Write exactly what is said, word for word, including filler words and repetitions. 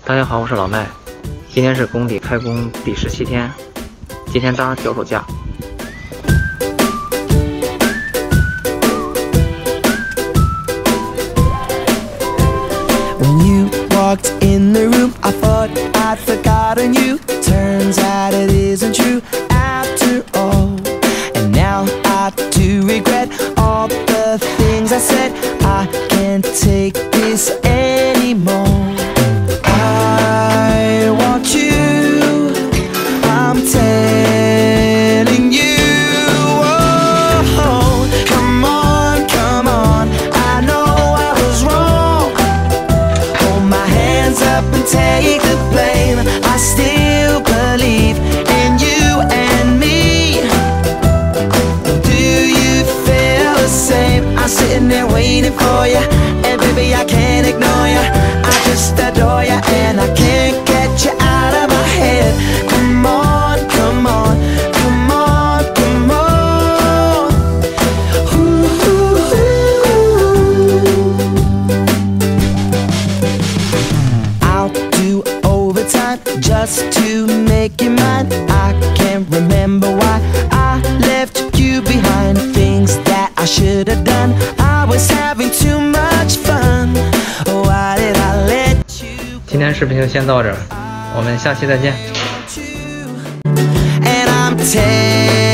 大家好，我是老麦。今天是工地开工第十七天，今天搭脚手架。 When you walked in the room, I thought I'd forgotten you. Turns out it isn't true after all. And now I do regret all the things I said. I can't take this anymore. I want you, I'm telling you. Oh, come on, come on, I know I was wrong. Hold my hands up and take the blame. I still believe in you and me. Do you feel the same? I'm sitting there waiting for you, and baby I can't ignore you. I just adore you, and I can't get you out of my head. Come on, come on, come on, come on. Ooh, ooh, ooh. I'll do overtime just to make you mine. I can't remember why I left you behind. Things that I should have done, I was having too much fun. Why did I let you? 今天视频就先到这儿，我们下期再见。 And I'm telling